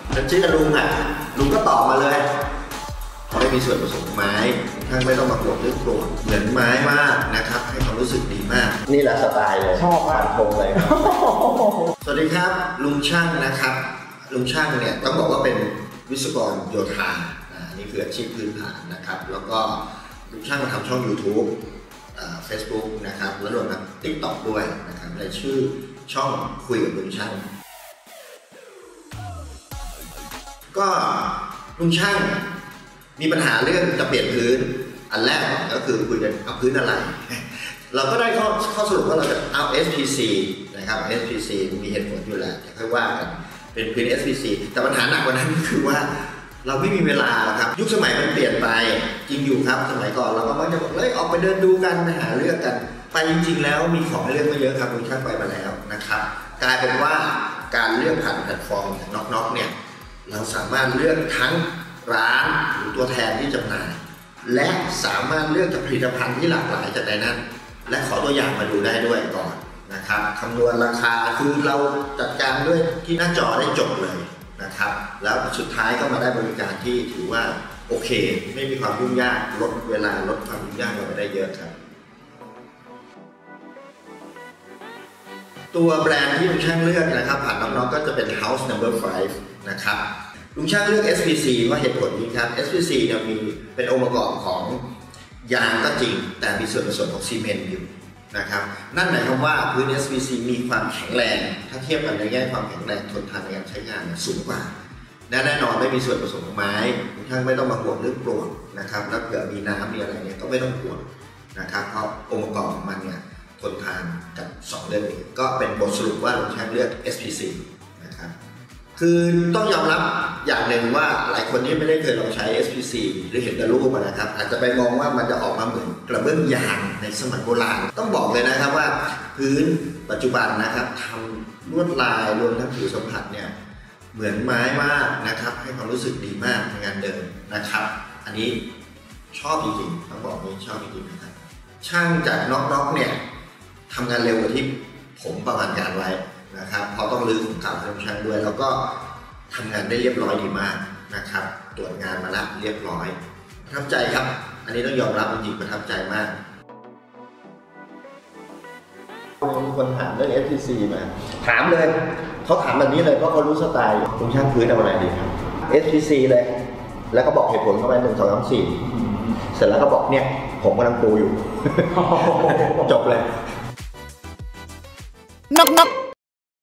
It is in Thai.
ฉันชื่อลุงลุงก็ตอบมาเลยไม่มีส่วนผสมไม้ท่านไม่ต้องมาปวดเรื่องโกรธเหมือนไม้มากนะครับให้ความรู้สึกดีมากนี่แหละสไตล์เลยชอบมากตรงเลยสวัสดีครับลุงช่างนะครับลุงช่างเนี่ยต้องบอกว่าเป็นวิศวกรโยธานี่คืออาชีพพื้นฐานนะครับแล้วก็ลุงช่างมาทำช่อง YouTube Facebook นะครับแล้วรวมทั้ง TikTok ด้วยนะครับในชื่อช่องคุยกับลุงช่างก็ลุงช่างมีปัญหาเรื่องจะเปลี่ยนพื้นอันแรกก็คือคุยกันเอาพื้นอะไรเราก็ได้ข้อสรุปว่าเราจะเอา SPC นะครับ SPC มีเหตุผลอยู่แล้วจะค่อยว่ากันเป็นพื้น SPC แต่ปัญหาหนักกว่านั้นคือว่าเราไม่มีเวลาครับยุคสมัยมันเปลี่ยนไปจริงอยู่ครับสมัยก่อนเราก็มักจะบอกออกไปเดินดูกันไปหาเลือกกันไปจริงๆแล้วมีของให้เลือกไม่เยอะครับลุงช่างไปมาแล้วนะครับกลายเป็นว่าการเลือกผ่านแพลตฟอร์มน็อกเนี่ยเราสามารถเลือกทั้งร้านหรือตัวแทนที่จำหน่ายและสามารถเลือกจากผลิตภัณฑ์ที่หลากหลายจากในนั้นและขอตัวอย่างมาดูได้ด้วยก่อนนะครับคำนวณราคาคือเราจัดการด้วยที่หน้าจอได้จบเลยนะครับแล้วสุดท้ายก็มาได้บริการที่ถือว่าโอเคไม่มีความยุ่งยากลดเวลาลดความยุ่งยากลงไปได้เยอะครับตัวแบรนด์ที่ลุงช่างเลือกนะครับผ่านน้องๆก็จะเป็น House Number 5 นะครับลุงช่างเลือก SPC ว่าเหตุผลนี้ครับ SPC เนี่ยมีเป็นองค์ประกอบของยางก็จริงแต่มีส่วนผสมของซีเมนต์อยู่นะครับนั่นหมายความว่าพื้น SPC มีความแข็งแรงถ้าเทียบกันในแง่ความแข็งแรงทนทานในการใช้งานสูงกว่าแน่นอนไม่มีส่วนผสมของไม้ลุงช่างไม่ต้องมาห่วงเรื่องปลวกนะครับแล้วเกิดมีน้ำมีอะไรเนี่ยก็ไม่ต้องห่วงนะครับเพราะองค์ประกอบของมันเนี่ยทนทานกับ2เรื่องนี้ก็เป็นบทสรุปว่าลุงช่างเลือก SPC นะครับคือต้องยอมรับอย่างหนึ่งว่าหลายคนที่ไม่ได้เคยลองใช้ SPC หรือเห็นแต่รูปนะครับอาจจะไปมองว่ามันจะออกมาเหมือนกระเบื้องยางในสมัยโบราณต้องบอกเลยนะครับว่าพื้นปัจจุบันนะครับทำลวดลายรวมทั้งผิวสัมผัสเนี่ยเหมือนไม้มากนะครับให้ความรู้สึกดีมากในงานเดินนะครับอันนี้ชอบจริงๆต้องบอกนี้ชอบจริงๆนะครับช่างจากน็อกเนี่ยทำงานเร็วกว่าที่ผมประมาณการไว้นะครับพอต้องรื้อของเก่าให้ช่างด้วยแล้วก็ทำงานได้เรียบร้อยดีมากนะครับตรวจงานมาแล้วเรียบร้อยประทับใจครับอันนี้ต้องยอมรับจริงๆประทับใจมากมีคนถามเรื่อง SPC มาถามเลยเขาถามแบบนี้เลยเพราะเขารู้สไตล์ลุงช่างพื้นเอาอะไรดีครับ SPC เลยแล้วก็บอกเหตุผลเข้าไป1 2 3 4เสร็จแล้วก็บอกเนี่ยผมกำลังปูอยู่ จบเลยน็อก